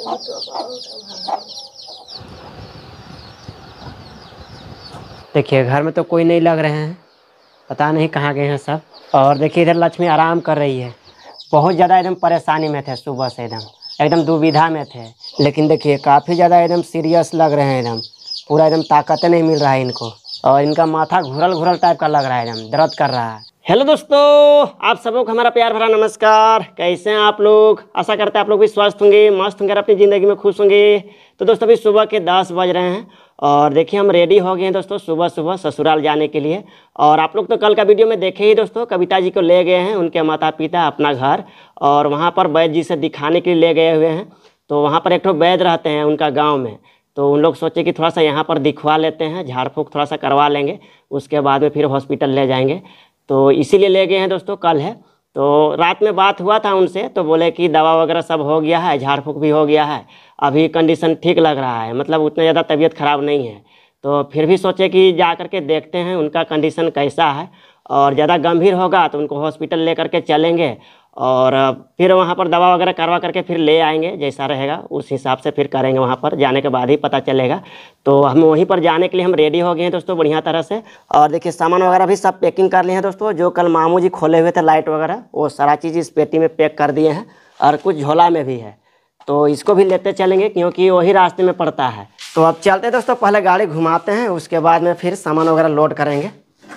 देखिए घर में तो कोई नहीं लग रहे हैं, पता नहीं कहाँ गए हैं सब। और देखिए इधर लक्ष्मी आराम कर रही है। बहुत ज़्यादा एकदम परेशानी में थे, सुबह से एकदम दुविधा में थे। लेकिन देखिए काफ़ी ज़्यादा एकदम सीरियस लग रहे हैं, एकदम पूरा एकदम ताकत नहीं मिल रहा है इनको। और इनका माथा घुरल घुरल टाइप का लग रहा है, एकदम दर्द कर रहा है। हेलो दोस्तों, आप सबों को हमारा प्यार भरा नमस्कार। कैसे हैं आप लोग? आशा करते हैं आप लोग भी स्वस्थ होंगे, मस्त होंगे, अपनी ज़िंदगी में खुश होंगे। तो दोस्तों अभी सुबह के 10 बज रहे हैं और देखिए हम रेडी हो गए हैं दोस्तों सुबह सुबह ससुराल जाने के लिए। और आप लोग तो कल का वीडियो में देखे ही दोस्तों, कविता जी को ले गए हैं उनके माता पिता अपना घर, और वहाँ पर वैद्य जी से दिखाने के लिए ले गए हुए हैं। तो वहाँ पर एक ठो वैद्य रहते हैं उनका गाँव में, तो उन लोग सोचे कि थोड़ा सा यहाँ पर दिखवा लेते हैं, झाड़ फूँक थोड़ा सा करवा लेंगे, उसके बाद में फिर हॉस्पिटल ले जाएंगे। तो इसीलिए ले गए हैं दोस्तों। कल है तो रात में बात हुआ था उनसे, तो बोले कि दवा वगैरह सब हो गया है, झाड़ फूँक भी हो गया है, अभी कंडीशन ठीक लग रहा है, मतलब उतना ज़्यादा तबीयत ख़राब नहीं है। तो फिर भी सोचे कि जा कर के देखते हैं उनका कंडीशन कैसा है, और ज़्यादा गंभीर होगा तो उनको हॉस्पिटल ले करके चलेंगे, और फिर वहाँ पर दवा वगैरह करवा करके फिर ले आएंगे, जैसा रहेगा उस हिसाब से फिर करेंगे। वहाँ पर जाने के बाद ही पता चलेगा। तो हम वहीं पर जाने के लिए हम रेडी हो गए हैं दोस्तों बढ़िया तरह से। और देखिए सामान वगैरह भी सब पैकिंग कर लिए हैं दोस्तों। जो कल मामू जी खोले हुए थे लाइट वगैरह, वो सारा चीज़ इस पेटी में पैक कर दिए हैं, और कुछ झोला में भी है, तो इसको भी लेते चलेंगे क्योंकि वही रास्ते में पड़ता है। तो अब चलते हैं दोस्तों, पहले गाड़ी घुमाते हैं, उसके बाद में फिर सामान वगैरह लोड करेंगे।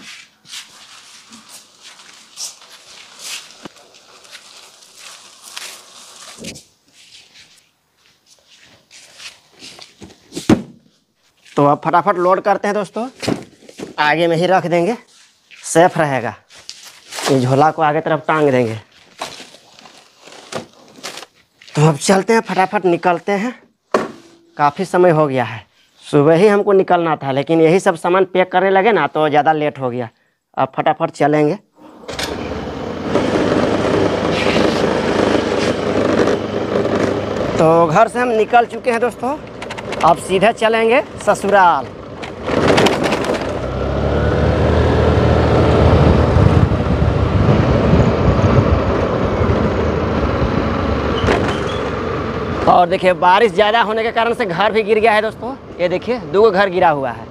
तो अब फटाफट लोड करते हैं दोस्तों, आगे में ही रख देंगे, सेफ रहेगा। ये झोला को आगे तरफ टांग देंगे। तो अब चलते हैं, फटाफट निकलते हैं। काफ़ी समय हो गया है, सुबह ही हमको निकलना था, लेकिन यही सब सामान पैक करने लगे ना तो ज़्यादा लेट हो गया। अब फटाफट चलेंगे। तो घर से हम निकल चुके हैं दोस्तों, अब सीधे चलेंगे ससुराल। और देखिए बारिश ज़्यादा होने के कारण से घर भी गिर गया है दोस्तों। ये देखिए 2 घर गिरा हुआ है।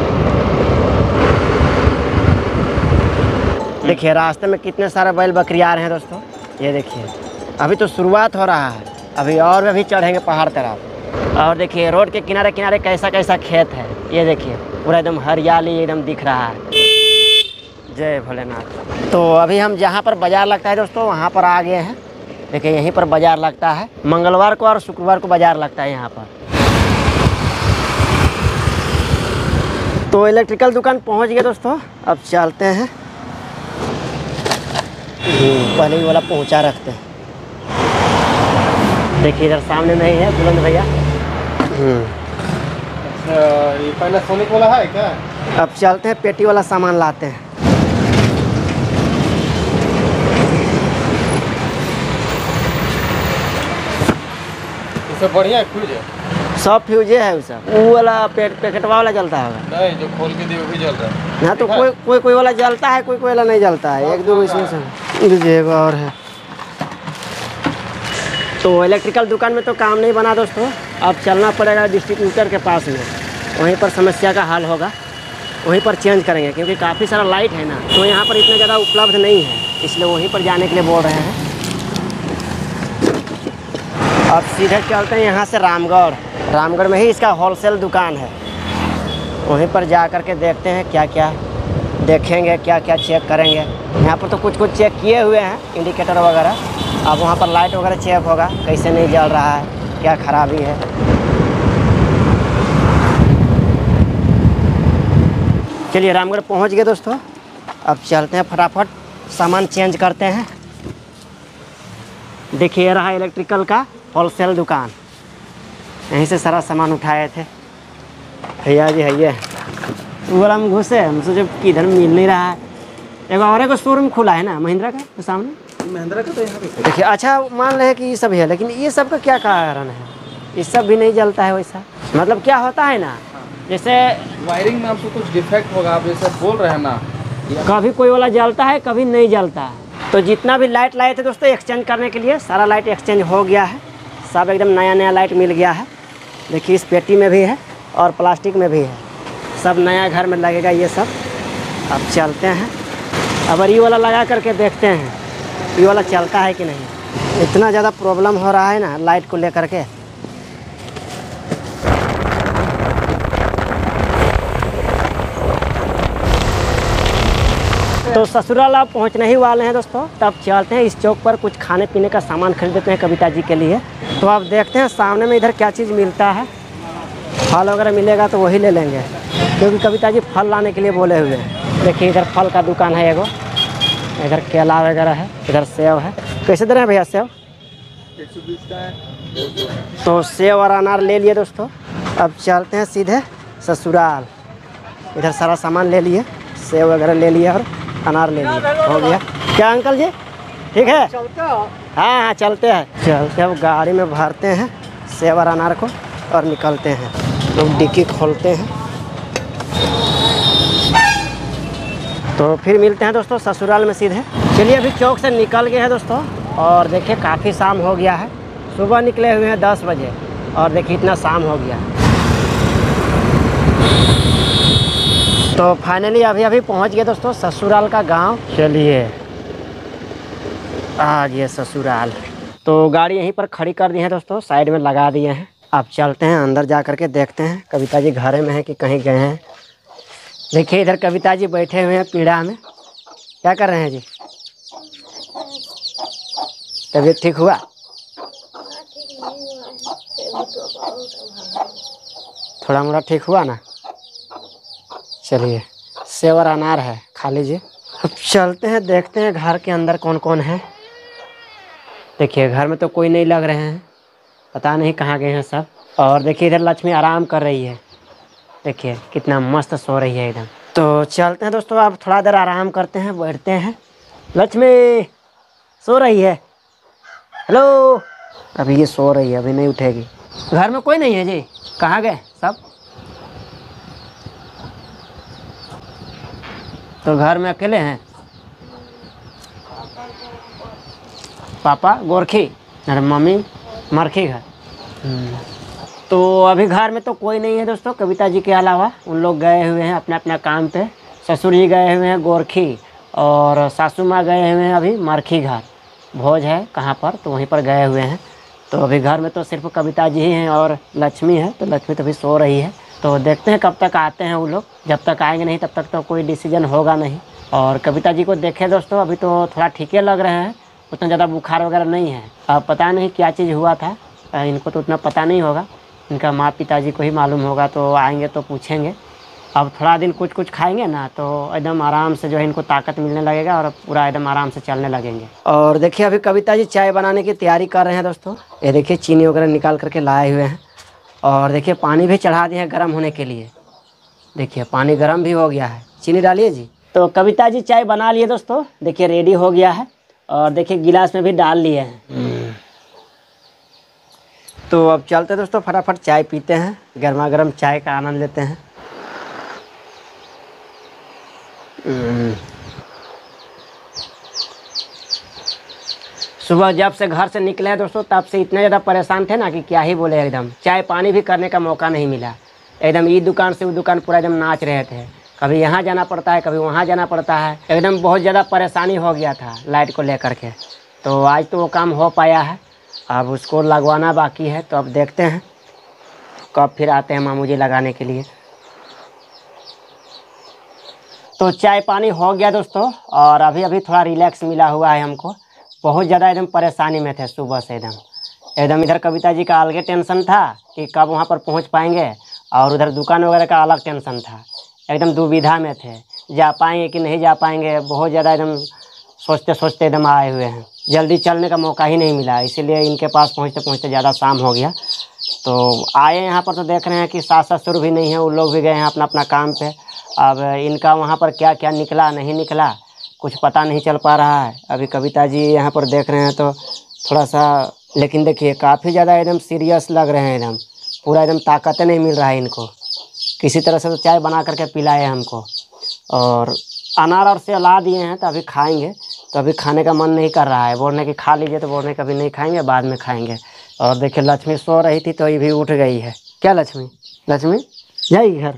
देखिए रास्ते में कितने सारे बैल बकरी आ रहे हैं दोस्तों। ये देखिए अभी तो शुरुआत हो रहा है, अभी और भी चढ़ेंगे पहाड़ तरफ। और देखिए रोड के किनारे किनारे कैसा कैसा खेत है, ये देखिए पूरा एकदम हरियाली एकदम दिख रहा है। जय भोलेनाथ। तो अभी हम जहाँ पर बाज़ार लगता है दोस्तों वहाँ पर आ गए हैं। देखिए यहीं पर बाज़ार लगता है, मंगलवार को और शुक्रवार को बाज़ार लगता है यहाँ पर। तो इलेक्ट्रिकल दुकान पहुँच गए दोस्तों, अब चलते हैं। पहले ही वाला पहुँचा रखते हैं। देखिए इधर सामने में ही है बुलंद भैया। अच्छा ये पैनासोनिक वाला है क्या? अब चलते हैं, पेटी वाला सामान लाते हैं। सब बढ़िया है, फ्यूज है? सब फ्यूजे है, वो वाला पैकेटवा वाला जलता होगा। नहीं, जो खोल के दिए वो भी जल रहा है ना। तो कोई वाला जलता है, कोई वाला नहीं जलता है। 1-2 इसमें से और है। तो इलेक्ट्रिकल दुकान में तो काम नहीं बना दोस्तों, अब चलना पड़ेगा डिस्ट्रीब्यूटर के पास में, वहीं पर समस्या का हल होगा, वहीं पर चेंज करेंगे। क्योंकि काफ़ी सारा लाइट है ना, तो यहाँ पर इतना ज़्यादा उपलब्ध नहीं है, इसलिए वहीं पर जाने के लिए बोल रहे हैं। अब सीधे चलते हैं यहाँ से रामगढ़ में ही इसका होलसेल दुकान है, वहीं पर जा कर के देखते हैं क्या क्या देखेंगे, क्या क्या चेक करेंगे। यहाँ पर तो कुछ चेक किए हुए हैं, इंडिकेटर वगैरह। अब वहाँ पर लाइट वगैरह चेक होगा, कैसे नहीं जल रहा है, क्या खराबी है। चलिए रामगढ़ पहुँच गए दोस्तों, अब चलते हैं, फटाफट सामान चेंज करते हैं। देखिए ये रहा इलेक्ट्रिकल का होलसेल दुकान, यहीं से सारा सामान उठाए थे भैया जी। है ये वाला हम घुसे, हम सोचे कि इधर मिल नहीं रहा है। एक और शोरूम खुला है ना महिंद्रा का, तो सामने महिंद्रा का तो यहाँ पे देखिए। अच्छा मान रहे हैं कि ये सब है, लेकिन ये सब का क्या कारण है? ये सब भी नहीं जलता है वैसा, मतलब क्या होता है ना, जैसे वायरिंग में आपको कुछ डिफेक्ट होगा, आप जैसे बोल रहे हैं ना, कभी कोई वाला जलता है कभी नहीं जलता है। तो जितना भी लाइट लाए थे दोस्तों एक्सचेंज करने के लिए, सारा लाइट एक्सचेंज हो गया है, सब एकदम नया नया लाइट मिल गया है। देखिए इस पेटी में भी है और प्लास्टिक में भी है, सब नया घर में लगेगा ये सब। अब चलते हैं, अब ये वाला लगा करके देखते हैं ये वाला चलता है कि नहीं। इतना ज़्यादा प्रॉब्लम हो रहा है ना लाइट को लेकर के। तो ससुराल आप पहुंचने ही वाले हैं दोस्तों, तब चलते हैं इस चौक पर कुछ खाने पीने का सामान खरीद देते हैं कविता जी के लिए। तो आप देखते हैं सामने में इधर क्या चीज़ मिलता है, फल वगैरह मिलेगा तो वही ले लेंगे, क्योंकि कविता जी फल लाने के लिए बोले हुए हैं। देखिए इधर फल का दुकान है एगो, इधर केला वगैरह है, इधर सेब है। कैसे दे रहे हैं भैया सेब? 120 का है। तो सेब और अनार ले लिए दोस्तों। अब चलते हैं सीधे ससुराल। इधर सारा सामान ले लिए, सेब वगैरह ले लिए और अनार ले लिए, हो गया। क्या अंकल जी ठीक है? हाँ हाँ चलते हैं। चलते अब गाड़ी में भरते हैं सेब और अनार को और निकलते हैं। लोग डिक्की खोलते हैं। तो फिर मिलते हैं दोस्तों ससुराल में सीधे। चलिए अभी चौक से निकल गए हैं दोस्तों और देखिए काफ़ी शाम हो गया है। सुबह निकले हुए हैं 10 बजे और देखिए इतना शाम हो गया है। तो फाइनली अभी पहुंच गए दोस्तों ससुराल का गांव। चलिए आ गए ससुराल। तो गाड़ी यहीं पर खड़ी कर दी है दोस्तों, साइड में लगा दिए हैं। अब चलते हैं अंदर जा कर के देखते हैं कविता जी घर में है कि कहीं गए हैं। देखिए इधर कविता जी बैठे हुए हैं पीढ़ा में। क्या कर रहे हैं जी? तबीयत ठीक हुआ? थोड़ा मोड़ा ठीक हुआ ना? चलिए सेब और अनार है, खा लीजिए। अब चलते हैं देखते हैं घर के अंदर कौन कौन है। देखिए घर में तो कोई नहीं लग रहे हैं, पता नहीं कहाँ गए हैं सब। और देखिए इधर लक्ष्मी आराम कर रही है, देखिए कितना मस्त सो रही है एकदम। तो चलते हैं दोस्तों, अब थोड़ा देर आराम करते हैं, बैठते हैं। लक्ष्मी सो रही है? हेलो, अभी ये सो रही है, अभी नहीं उठेगी। घर में कोई नहीं है जी? कहाँ गए सब? तो घर में अकेले हैं? पापा गोरखी और मम्मी मरखी घर। तो अभी घर में तो कोई नहीं है दोस्तों कविता जी के अलावा। उन लोग गए हुए हैं अपने अपने काम पे। ससुर जी गए हुए हैं गोरखी और सासू माँ गए हुए हैं अभी मरखी घर। भोज है कहाँ पर, तो वहीं पर गए हुए हैं। तो अभी घर में तो सिर्फ कविता जी ही हैं और लक्ष्मी है। तो लक्ष्मी तो अभी सो रही है। तो देखते हैं कब तक आते हैं वो लोग। जब तक आएंगे नहीं तब तक तो कोई डिसीजन होगा नहीं। और कविता जी को देखें दोस्तों, अभी तो थोड़ा ठीक लग रहे हैं, उतना ज़्यादा बुखार वगैरह नहीं है। अब पता नहीं क्या चीज़ हुआ था, इनको तो उतना पता नहीं होगा, इनका माँ पिताजी को ही मालूम होगा। तो आएंगे तो पूछेंगे। अब थोड़ा दिन कुछ खाएंगे ना तो एकदम आराम से जो है इनको ताकत मिलने लगेगा और पूरा एकदम आराम से चलने लगेंगे। और देखिए अभी कविता जी चाय बनाने की तैयारी कर रहे हैं दोस्तों। ये देखिए चीनी वगैरह निकाल करके लाए हुए हैं और देखिए पानी भी चढ़ा दिए हैं गर्म होने के लिए। देखिए पानी गर्म भी हो गया है, चीनी डालिए जी। तो कविता जी चाय बना लिए दोस्तों, देखिए रेडी हो गया है और देखिए गिलास में भी डाल लिए हैं। तो अब चलते दोस्तों फटाफट चाय पीते हैं, गर्मा गर्म चाय का आनंद लेते हैं। सुबह जब से घर से निकले हैं दोस्तों तब से इतने ज़्यादा परेशान थे ना कि क्या ही बोले। एकदम चाय पानी भी करने का मौका नहीं मिला। एकदम ये दुकान से वो दुकान पूरा एकदम नाच रहे थे। कभी यहाँ जाना पड़ता है, कभी वहाँ जाना पड़ता है। एकदम बहुत ज़्यादा परेशानी हो गया था लाइट को लेकर के। तो आज तो वो काम हो पाया है, अब उसको लगवाना बाकी है। तो अब देखते हैं कब फिर आते हैं मामू जी लगाने के लिए। तो चाय पानी हो गया दोस्तों और अभी थोड़ा रिलैक्स मिला हुआ है हमको। बहुत ज़्यादा एकदम परेशानी में थे सुबह से एकदम इधर कविता जी का अलग टेंशन था कि कब वहाँ पर पहुँच पाएंगे और उधर दुकान वगैरह का अलग टेंशन था। एकदम दुविधा में थे, जा पाएंगे कि नहीं जा पाएंगे। बहुत ज़्यादा एकदम सोचते सोचते एकदम आए हुए हैं। जल्दी चलने का मौका ही नहीं मिला, इसीलिए इनके पास पहुँचते पहुँचते ज़्यादा शाम हो गया। तो आए यहाँ पर तो देख रहे हैं कि सास ससुर भी नहीं है, वो लोग भी गए हैं अपना अपना काम पे। अब इनका वहाँ पर क्या क्या निकला नहीं निकला कुछ पता नहीं चल पा रहा है। अभी कविता जी यहाँ पर देख रहे हैं तो थोड़ा सा, लेकिन देखिए काफ़ी ज़्यादा एकदम सीरियस लग रहे हैं। एकदम पूरा एकदम ताकत नहीं मिल रहा है इनको। किसी तरह से तो चाय बना करके पिलाए हमको और अनार और से ला दिए हैं। तो अभी खाएंगे, तो अभी खाने का मन नहीं कर रहा है। बोलने की खा लीजिए तो बोलने कभी नहीं खाएंगे, बाद में खाएंगे। और देखिए लक्ष्मी सो रही थी तो ये भी उठ गई है। क्या लक्ष्मी, लक्ष्मी जाएगी घर?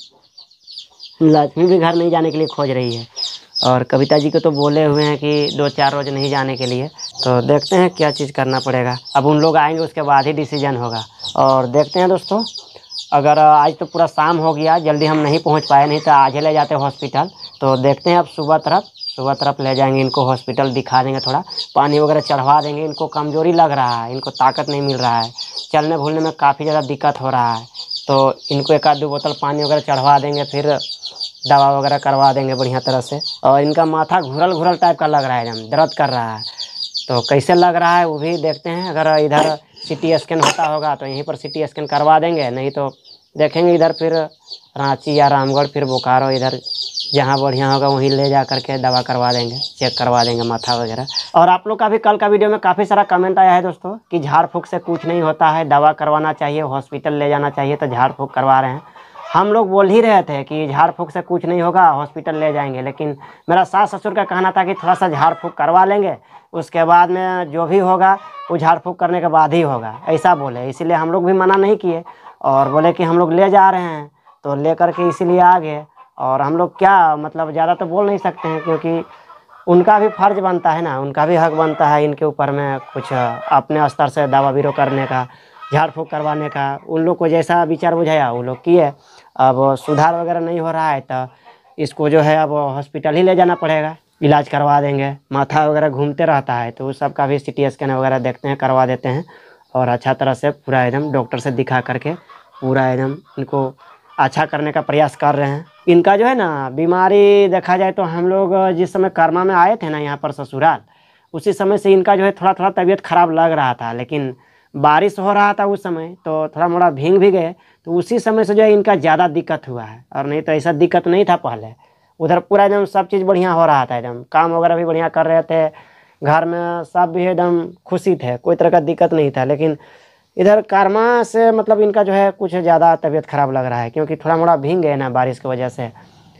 लक्ष्मी भी घर नहीं जाने के लिए खोज रही है। और कविता जी को तो बोले हुए हैं कि 2-4 रोज नहीं जाने के लिए। तो देखते हैं क्या चीज़ करना पड़ेगा। अब उन लोग आएंगे उसके बाद ही डिसीजन होगा। और देखते हैं दोस्तों, अगर आज तो पूरा शाम हो गया, जल्दी हम नहीं पहुंच पाए, नहीं तो आज ही ले जाते हॉस्पिटल। तो देखते हैं अब सुबह तरफ ले जाएंगे इनको हॉस्पिटल, दिखा देंगे, थोड़ा पानी वगैरह चढ़वा देंगे। इनको कमजोरी लग रहा है, इनको ताकत नहीं मिल रहा है, चलने भूलने में काफ़ी ज़्यादा दिक्कत हो रहा है। तो इनको 1-2 बोतल पानी वगैरह चढ़वा देंगे, फिर दवा वगैरह करवा देंगे बढ़िया तरह से। और इनका माथा घुरल घुरल टाइप का लग रहा है, एकदम दर्द कर रहा है। तो कैसे लग रहा है वो भी देखते हैं। अगर इधर CT स्कैन होता होगा तो यहीं पर CT स्कैन करवा देंगे, नहीं तो देखेंगे इधर फिर रांची या रामगढ़, फिर बोकारो, इधर जहाँ बढ़िया होगा वहीं ले जा करके दवा करवा देंगे, चेक करवा देंगे माथा वगैरह। और आप लोग का भी कल का वीडियो में काफ़ी सारा कमेंट आया है दोस्तों कि झाड़ फूँक से कुछ नहीं होता है, दवा करवाना चाहिए, हॉस्पिटल ले जाना चाहिए। तो झाड़ फूँक करवा रहे हैं। हम लोग बोल ही रहे थे कि झाड़ फूँक से कुछ नहीं होगा, हॉस्पिटल ले जाएंगे, लेकिन मेरा सास ससुर का कहना था कि थोड़ा सा झाड़ फूँक करवा लेंगे, उसके बाद में जो भी होगा वो झाड़ फूँक करने के बाद ही होगा, ऐसा बोले। इसीलिए हम लोग भी मना नहीं किए और बोले कि हम लोग ले जा रहे हैं, तो ले करके इसीलिए आ गए। और हम लोग क्या मतलब ज़्यादा तो बोल नहीं सकते हैं, क्योंकि उनका भी फर्ज बनता है ना, उनका भी हक बनता है इनके ऊपर में कुछ अपने स्तर से दवा बीरो करने का, झाड़ फूँक करवाने का। उन लोग को जैसा विचार बुझाया वो लोग किए। अब सुधार वगैरह नहीं हो रहा है तो इसको जो है अब हॉस्पिटल ही ले जाना पड़ेगा, इलाज करवा देंगे। माथा वगैरह घूमते रहता है तो उस सब का भी CT स्कैन वगैरह देखते हैं, करवा देते हैं। और अच्छा तरह से पूरा एकदम डॉक्टर से दिखा करके पूरा एकदम इनको अच्छा करने का प्रयास कर रहे हैं। इनका जो है ना बीमारी देखा जाए तो हम लोग जिस समय कर्मा में आए थे ना यहाँ पर ससुराल, उसी समय से इनका जो है थोड़ा थोड़ा तबीयत खराब लग रहा था। लेकिन बारिश हो रहा था उस समय तो थोड़ा मोड़ा भीग भी गए, तो उसी समय से जो है इनका ज़्यादा दिक्कत हुआ है। और नहीं तो ऐसा दिक्कत नहीं था पहले। उधर पूरा एकदम सब चीज़ बढ़िया हो रहा था, एकदम काम वगैरह भी बढ़िया कर रहे थे, घर में सब भी एकदम खुशी थे, कोई तरह का दिक्कत नहीं था। लेकिन इधर कर्मा से मतलब इनका जो है कुछ ज़्यादा तबीयत खराब लग रहा है, क्योंकि थोड़ा मोड़ा भीग गए ना बारिश की वजह से।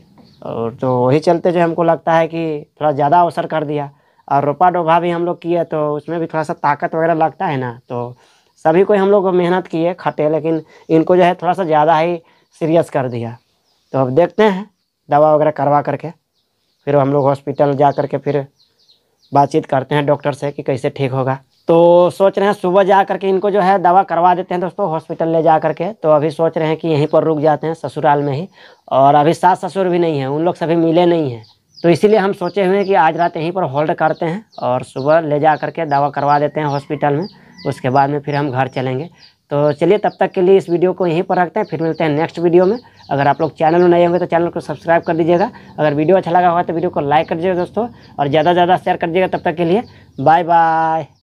और तो वही चलते जो हमको लगता है कि थोड़ा ज़्यादा अवसर कर दिया। और रोपा डोभा भी हम लोग किए तो उसमें भी थोड़ा सा ताकत वगैरह लगता है ना, तो सभी को हम लोग मेहनत किए खटे, लेकिन इनको जो है थोड़ा सा ज़्यादा ही सीरियस कर दिया। तो अब देखते हैं दवा वगैरह करवा करके फिर हम लोग हॉस्पिटल जा करके फिर बातचीत करते हैं डॉक्टर से कि कैसे ठीक होगा। तो सोच रहे हैं सुबह जा करके इनको जो है दवा करवा देते हैं दोस्तों हॉस्पिटल ले जा करके। तो अभी सोच रहे हैं कि यहीं पर रुक जाते हैं ससुराल में ही। और अभी सास ससुर भी नहीं है, उन लोग सभी मिले नहीं हैं, तो इसीलिए हम सोचे हुए हैं कि आज रात यहीं पर होल्ड करते हैं और सुबह ले जा करके दवा करवा देते हैं हॉस्पिटल में। उसके बाद में फिर हम घर चलेंगे। तो चलिए तब तक के लिए इस वीडियो को यहीं पर रखते हैं, फिर मिलते हैं नेक्स्ट वीडियो में। अगर आप लोग चैनल में नए होंगे तो चैनल को सब्सक्राइब कर दीजिएगा। अगर वीडियो अच्छा लगा होगा तो वीडियो को लाइक कर दीजिएगा दोस्तों, और ज़्यादा से ज़्यादा शेयर कर दीजिएगा। तब तक के लिए बाय बाय।